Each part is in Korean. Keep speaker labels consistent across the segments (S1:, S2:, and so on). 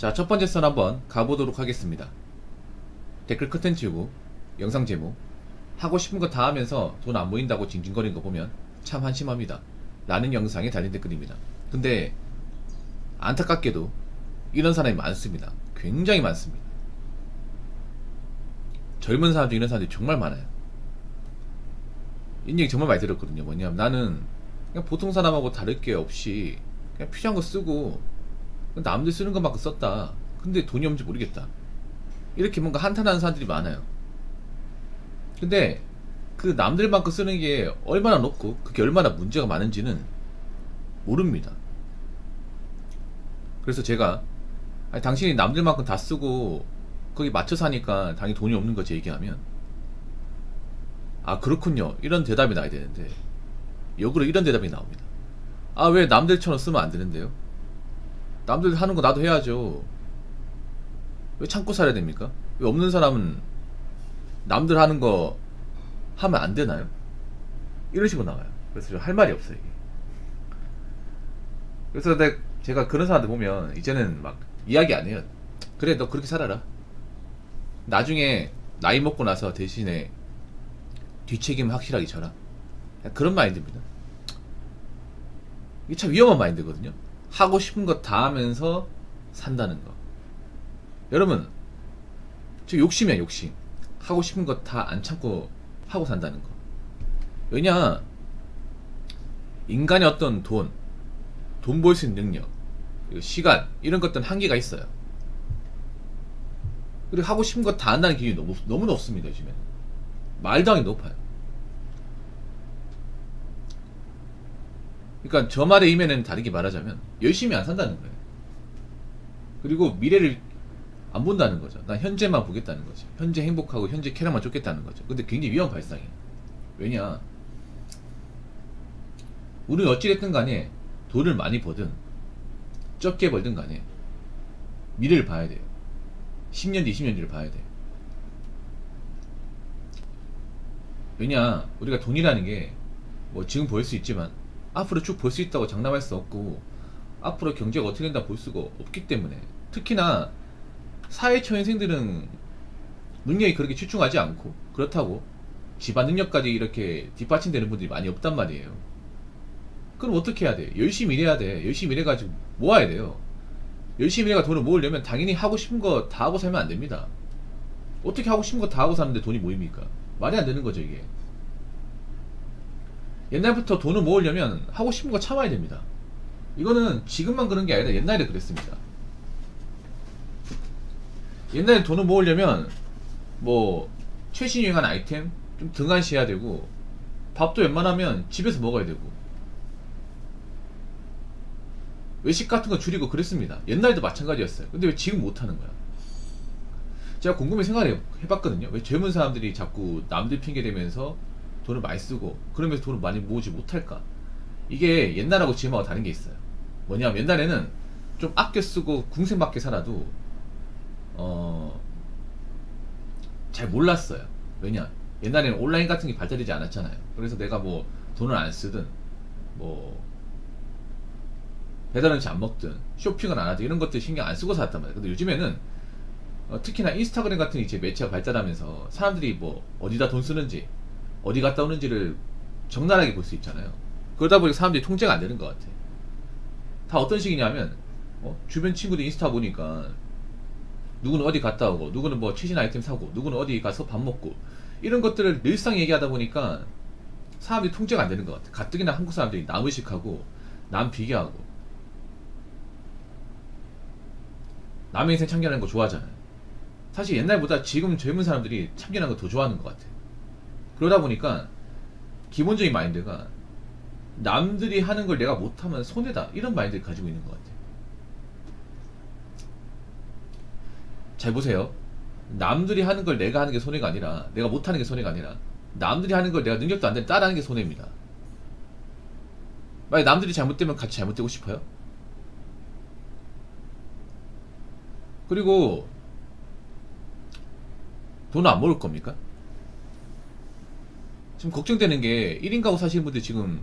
S1: 자, 첫 번째 선 한번 가보도록 하겠습니다. 댓글 커튼 치우고 영상 제목 하고 싶은 거 다 하면서 돈 안 모인다고 징징거리는 거 보면 참 한심합니다 라는 영상에 달린 댓글입니다. 근데 안타깝게도 이런 사람이 많습니다. 굉장히 많습니다. 젊은 사람 중 이런 사람들이 정말 많아요. 이 얘기 정말 많이 들었거든요. 뭐냐면 나는 그냥 보통 사람하고 다를 게 없이 그냥 필요한 거 쓰고 남들 쓰는 것만큼 썼다. 근데 돈이 없는지 모르겠다. 이렇게 뭔가 한탄하는 사람들이 많아요. 근데 그 남들만큼 쓰는 게 얼마나 높고 그게 얼마나 문제가 많은지는 모릅니다. 그래서 제가 아니, 당신이 남들만큼 다 쓰고 거기 맞춰 사니까 당연히 돈이 없는 거지 얘기하면 아 그렇군요 이런 대답이 나야 되는데 역으로 이런 대답이 나옵니다. 아 왜 남들처럼 쓰면 안 되는데요? 남들 하는 거 나도 해야죠. 왜 참고 살아야 됩니까? 왜 없는 사람은 남들 하는 거 하면 안 되나요? 이런 식으로 나와요. 그래서 할 말이 없어요 이게. 그래서 제가 그런 사람들 보면 이제는 막 이야기 안 해요. 그래 너 그렇게 살아라. 나중에 나이 먹고 나서 대신에 뒷책임 확실하게 져라. 그런 마인드입니다. 이게 참 위험한 마인드거든요. 하고 싶은 거 다 하면서 산다는 거. 여러분 저 욕심이야 욕심. 하고 싶은 거 다 안 참고 하고 산다는 거. 왜냐 인간의 어떤 돈 벌 수 있는 능력 시간 이런 것들은 한계가 있어요. 그리고 하고 싶은 거 다 한다는 기준이 너무 높습니다. 요즘에 말도 안 게 높아요. 그러니까 저 말의 의미는 다르게 말하자면 열심히 안 산다는 거예요. 그리고 미래를 안 본다는 거죠. 난 현재만 보겠다는 거지. 현재 행복하고 현재 쾌락만 쫓겠다는 거죠. 근데 굉장히 위험한 발상이에요. 왜냐 우리는 어찌됐든 간에 돈을 많이 벌든 적게 벌든 간에 미래를 봐야 돼요. 10년 뒤 20년 뒤를 봐야 돼요. 왜냐 우리가 돈이라는 게 뭐 지금 벌 수 있지만 앞으로 쭉 벌 수 있다고 장담할 수 없고 앞으로 경제가 어떻게 된다 볼 수가 없기 때문에 특히나 사회초년생들은 능력이 그렇게 출중하지 않고 그렇다고 집안 능력까지 이렇게 뒷받침되는 분들이 많이 없단 말이에요. 그럼 어떻게 해야 돼? 열심히 일해야 돼. 열심히 일해가지고 모아야 돼요. 열심히 일해가 돈을 모으려면 당연히 하고 싶은 거 다 하고 살면 안 됩니다. 어떻게 하고 싶은 거 다 하고 사는데 돈이 모입니까? 말이 안 되는 거죠 이게. 옛날부터 돈을 모으려면 하고 싶은 거 참아야 됩니다. 이거는 지금만 그런 게 아니라 옛날에 그랬습니다. 옛날에 돈을 모으려면 뭐 최신 유행한 아이템 좀 등한시해야 되고 밥도 웬만하면 집에서 먹어야 되고 외식 같은 거 줄이고 그랬습니다. 옛날에도 마찬가지였어요. 근데 왜 지금 못하는 거야? 제가 곰곰이 생각을 해봤거든요. 왜 젊은 사람들이 자꾸 남들 핑계 대면서 돈을 많이 쓰고 그러면서 돈을 많이 모으지 못할까? 이게 옛날하고 지금하고 다른 게 있어요. 뭐냐면 옛날에는 좀 아껴 쓰고 궁색맞게 살아도 잘 몰랐어요. 왜냐 옛날에는 온라인 같은 게 발달되지 않았잖아요. 그래서 내가 뭐 돈을 안 쓰든 뭐 배달 음식 안 먹든 쇼핑을 안 하든 이런 것들 신경 안 쓰고 살았단 말이에요. 근데 요즘에는 특히나 인스타그램 같은 이제 매체가 발달하면서 사람들이 뭐 어디다 돈 쓰는지 어디 갔다 오는지를 적나라하게 볼 수 있잖아요. 그러다 보니까 사람들이 통제가 안 되는 것 같아. 다 어떤 식이냐면 주변 친구들 인스타 보니까 누구는 어디 갔다 오고 누구는 뭐 최신 아이템 사고 누구는 어디 가서 밥 먹고 이런 것들을 늘상 얘기하다 보니까 사람들이 통제가 안 되는 것 같아. 가뜩이나 한국 사람들이 남 의식하고 남 비교하고 남의 인생 참견하는 거 좋아하잖아요. 사실 옛날보다 지금 젊은 사람들이 참견하는 거 더 좋아하는 것 같아. 그러다 보니까 기본적인 마인드가 남들이 하는 걸 내가 못하면 손해다 이런 마인드를 가지고 있는 것 같아. 잘 보세요. 남들이 하는 걸 내가 하는 게 손해가 아니라 내가 못하는 게 손해가 아니라 남들이 하는 걸 내가 능력도 안 되는 따라하는 게 손해입니다. 만약 남들이 잘못되면 같이 잘못되고 싶어요? 그리고 돈을 안 모을 겁니까? 지금 걱정되는 게 1인 가구 사시는 분들 지금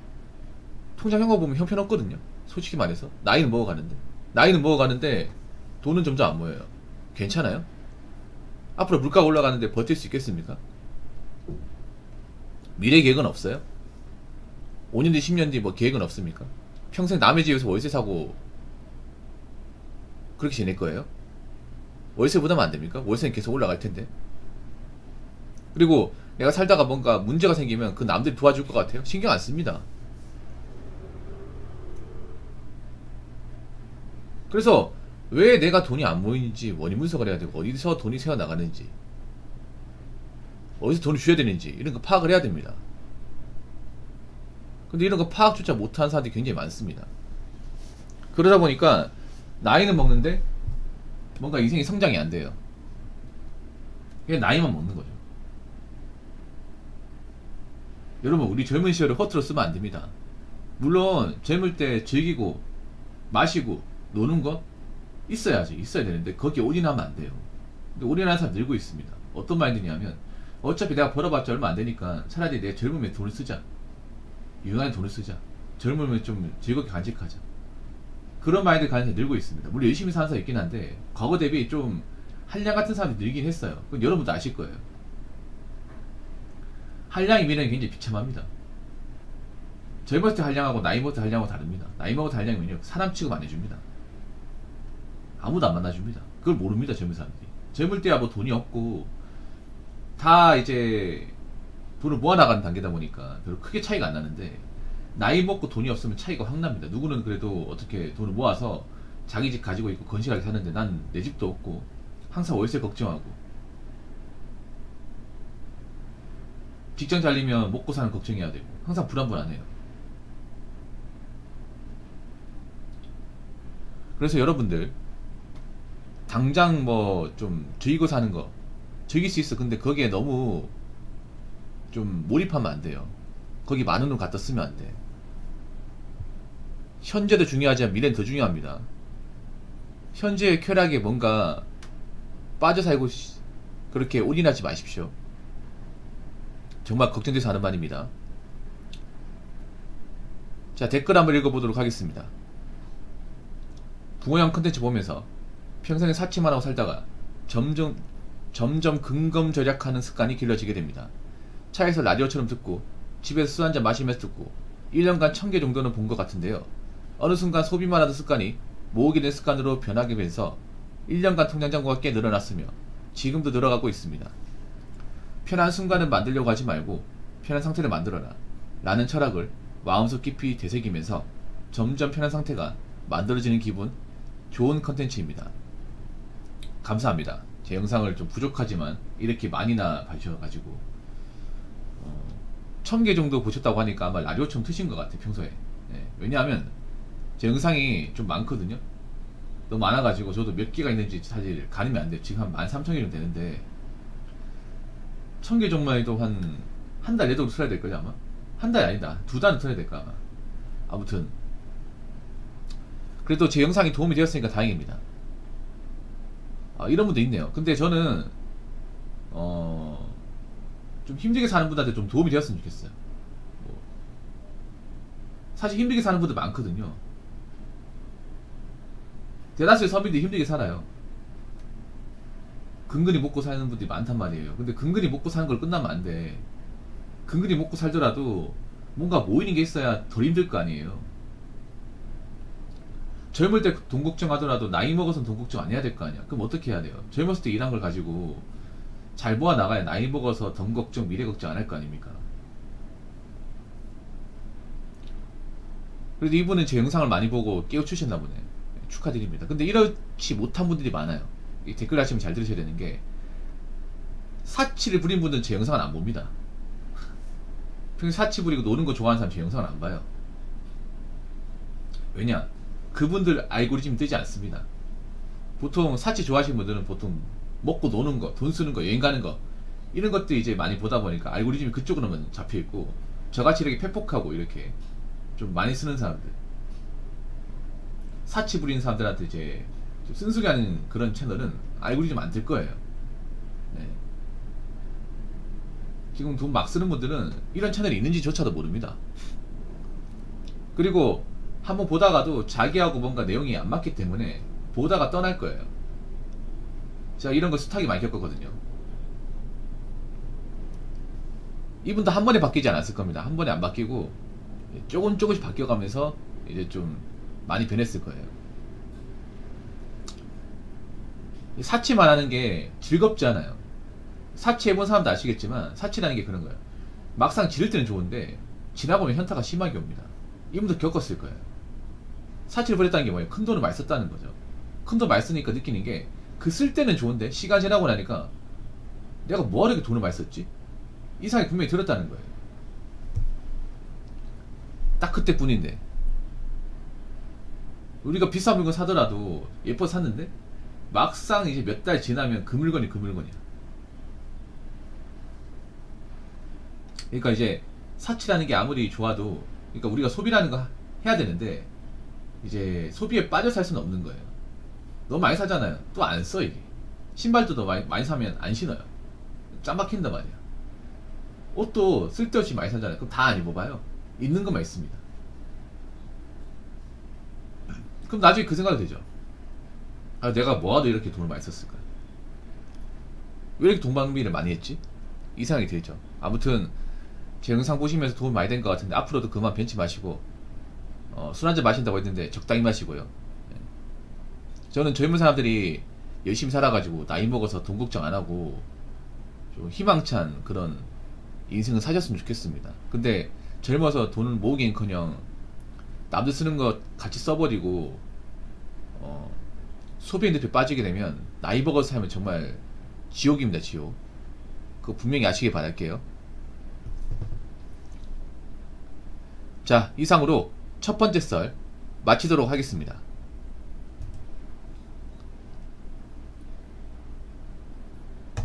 S1: 통장 현금 보면 형편없거든요. 솔직히 말해서 나이는 먹어가는데 돈은 점점 안 모여요. 괜찮아요? 앞으로 물가가 올라가는데 버틸 수 있겠습니까? 미래 계획은 없어요? 5년 뒤 10년 뒤 뭐 계획은 없습니까? 평생 남의 집에서 월세 사고 그렇게 지낼 거예요? 월세 부담 안 됩니까? 월세는 계속 올라갈 텐데. 그리고 내가 살다가 뭔가 문제가 생기면 그 남들이 도와줄 것 같아요? 신경 안 씁니다. 그래서 왜 내가 돈이 안 모이는지 원인 분석을 해야 되고, 어디서 돈이 새어 나가는지, 어디서 돈을 줘야 되는지 이런 거 파악을 해야 됩니다. 근데 이런 거 파악조차 못하는 사람들이 굉장히 많습니다. 그러다 보니까 나이는 먹는데 뭔가 인생이 성장이 안 돼요. 그냥 나이만 먹는 거죠. 여러분, 우리 젊은 시절을 허투루 쓰면 안 됩니다. 물론 젊을 때 즐기고 마시고 노는 거 있어야 되는데 거기에 올인하면 안 돼요. 근데 올인하는 사람 늘고 있습니다. 어떤 마인드냐면, 어차피 내가 벌어봤자 얼마 안 되니까 차라리 내가 젊으면 돈을 쓰자, 유용한 돈을 쓰자, 젊으면 좀 즐겁게 간직하자, 그런 마인드 가는 사람이 늘고 있습니다. 물론 열심히 사는 사람이 있긴 한데 과거 대비 좀 한량 같은 사람이 늘긴 했어요. 그건 여러분도 아실 거예요. 한량의 미래는 굉장히 비참합니다. 젊었을 때 한량하고 나이 먹을 때 한량하고 다릅니다. 나이 먹을 때 한량이면요, 사람 취급 안 해줍니다. 아무도 안 만나줍니다. 그걸 모릅니다, 젊은 사람들이. 젊을 때야 뭐 돈이 없고 다 이제 돈을 모아나가는 단계다 보니까 별로 크게 차이가 안 나는데, 나이 먹고 돈이 없으면 차이가 확 납니다. 누구는 그래도 어떻게 돈을 모아서 자기 집 가지고 있고 건실하게 사는데, 난 내 집도 없고 항상 월세 걱정하고, 직장 잘리면 먹고 사는 걱정해야 되고 항상 불안불안해요. 그래서 여러분들 당장 뭐 좀 즐기고 사는 거 즐길 수 있어. 근데 거기에 너무 좀 몰입하면 안 돼요. 거기 많은 돈 갖다 쓰면 안 돼. 현재도 중요하지만 미래는 더 중요합니다. 현재의 쾌락에 뭔가 빠져 살고 그렇게 올인하지 마십시오. 정말 걱정돼서 하는 말입니다. 자, 댓글 한번 읽어보도록 하겠습니다. 붕어형 컨텐츠 보면서 평생에 사치만 하고 살다가 점점 근검 절약하는 습관이 길러지게 됩니다. 차에서 라디오처럼 듣고 집에서 술 한잔 마시면서 듣고 1년간 1000개 정도는 본 것 같은데요. 어느 순간 소비만 하던 습관이 모으게 된 습관으로 변하게 되면서 1년간 통장 잔고가 꽤 늘어났으며 지금도 늘어가고 있습니다. 편한 순간을 만들려고 하지 말고 편한 상태를 만들어라 라는 철학을 마음속 깊이 되새기면서 점점 편한 상태가 만들어지는 기분 좋은 컨텐츠입니다. 감사합니다. 제 영상을 좀 부족하지만 이렇게 많이나 봐주셔가지고 1000개 정도 보셨다고 하니까 아마 라디오처럼 트신 것 같아요, 평소에. 네, 왜냐하면 제 영상이 좀 많거든요. 너무 많아가지고 저도 몇 개가 있는지 사실 가늠이 안 돼요. 지금 한 13,000개 정도 되는데 1000개 정말 해도 한 달 내도록 틀어야 될 거죠, 아마. 한 달이 아니다, 2달은 틀어야 될까 아마. 아무튼 그래도 제 영상이 도움이 되었으니까 다행입니다. 이런 분도 있네요. 근데 저는 좀 힘들게 사는 분들한테 좀 도움이 되었으면 좋겠어요. 사실 힘들게 사는 분들 많거든요. 대다수의 서민들이 힘들게 살아요. 근근히 먹고 사는 분들이 많단 말이에요. 근데 근근히 먹고 사는 걸 끝나면 안 돼. 근근히 먹고 살더라도 뭔가 모이는 게 있어야 덜 힘들 거 아니에요. 젊을 때 돈 걱정하더라도 나이 먹어서는 돈 걱정 안 해야 될 거 아니야. 그럼 어떻게 해야 돼요? 젊었을 때 일한 걸 가지고 잘 모아 나가야 나이 먹어서 돈 걱정, 미래 걱정 안 할 거 아닙니까? 그래도 이분은 제 영상을 많이 보고 깨우치셨나 보네. 축하드립니다. 근데 이렇지 못한 분들이 많아요. 이 댓글 하시면 잘 들으셔야 되는 게, 사치를 부린 분들은 제 영상은 안 봅니다. 평소에 사치 부리고 노는 거 좋아하는 사람 제 영상을 안 봐요. 왜냐? 그분들 알고리즘이 뜨지 않습니다. 보통 사치 좋아하시는 분들은 보통 먹고 노는 거, 돈 쓰는 거, 여행 가는 거, 이런 것들 이제 많이 보다 보니까 알고리즘이 그쪽으로만 잡혀있고, 저같이 이렇게 팩폭하고 이렇게 좀 많이 쓰는 사람들, 사치 부리는 사람들한테 이제 좀 쓴소리 하는 그런 채널은 알고리즘 안 뜰 거예요. 네. 지금 돈 막 쓰는 분들은 이런 채널이 있는지조차도 모릅니다. 그리고 한번 보다가도 자기하고 뭔가 내용이 안 맞기 때문에 보다가 떠날 거예요. 제가 이런 거 숱하게 많이 겪었거든요. 이분도 한 번에 바뀌지 않았을 겁니다. 한 번에 안 바뀌고 조금씩 바뀌어가면서 이제 좀 많이 변했을 거예요. 사치만 하는 게 즐겁지 않아요. 사치해본 사람도 아시겠지만 사치라는 게 그런 거예요. 막상 지를 때는 좋은데 지나고 보면 현타가 심하게 옵니다. 이분도 겪었을 거예요. 사치를 벌였다는 게 뭐예요? 큰 돈을 많이 썼다는 거죠. 큰 돈 많이 쓰니까 느끼는 게 그 쓸 때는 좋은데 시간 지나고 나니까 내가 뭐하러 이렇게 돈을 많이 썼지? 이 생각이 분명히 들었다는 거예요. 딱 그때뿐인데 우리가 비싼 물건 사더라도 예뻐서 샀는데 막상 이제 몇 달 지나면 그 물건이 그 물건이야. 그러니까 이제 사치라는 게 아무리 좋아도, 그러니까 우리가 소비라는 거 해야 되는데 이제 소비에 빠져 살 수는 없는 거예요. 너무 많이 사잖아요. 또 안 써. 이게 신발도 더 많이 사면 안 신어요. 짱 막힌단 말이야. 옷도 쓸데없이 많이 사잖아요. 그럼 다 안 입어봐요. 있는 것만 있습니다. 그럼 나중에 그 생각이 되죠. 아, 내가 뭐하러 이렇게 돈을 많이 썼을까? 왜 이렇게 돈 낭비를 많이 했지? 이 생각이 들죠. 아무튼 제 영상 보시면서 도움 많이 된 것 같은데 앞으로도 그만 변치 마시고 술 한잔 마신다고 했는데 적당히 마시고요. 저는 젊은 사람들이 열심히 살아가지고 나이 먹어서 돈 걱정 안 하고 좀 희망찬 그런 인생을 사셨으면 좋겠습니다. 근데 젊어서 돈을 모으긴커녕 남들 쓰는 거 같이 써버리고 소비의 늪에 빠지게 되면 나이 먹어서 살면 정말 지옥입니다. 지옥. 그거 분명히 아시길 바랄게요. 자, 이상으로 첫 번째 썰 마치도록 하겠습니다.